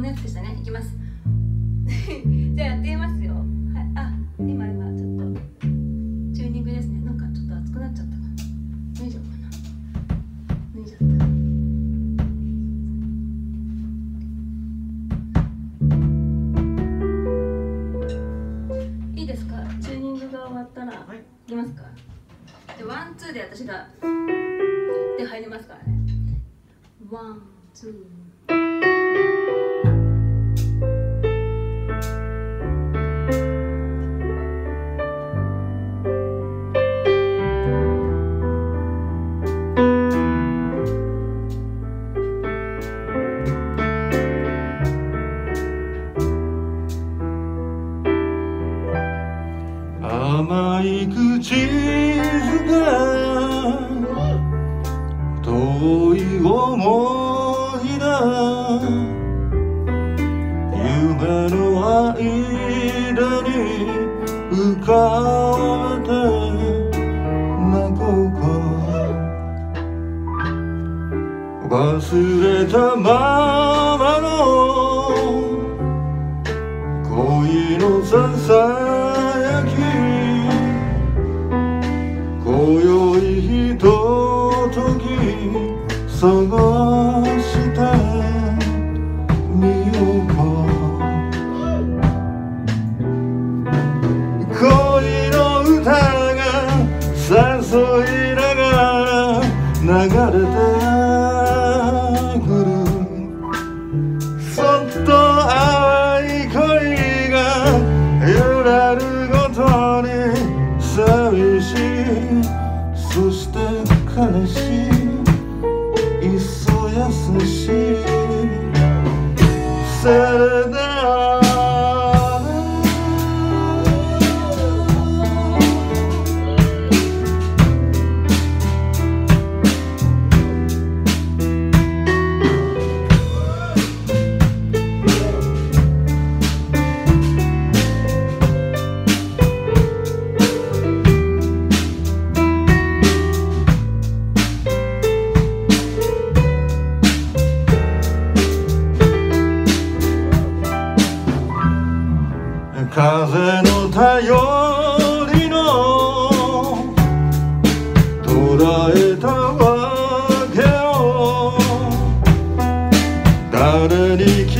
やつでしたね。いきますじゃあやってみますよ。はい、あ、今ちょっとチューニングですね。なんかちょっと熱くなっちゃったかな。脱いじゃおうかな。脱いじゃった。いいですか？チューニングが終わったら、はい、いきますか？じゃあワンツーで私がで入りますからね。ワンツー。 甘い口づが遠い思いだ夢の間に浮かべて泣こうか忘れたままの恋のささ今宵ひととき探してみようか恋の歌が誘いながら流れてくるそっと淡い恋が揺れるごとに寂しいそして悲しいいっそ優しいセレナ風の頼りの捉えたわけを誰に聞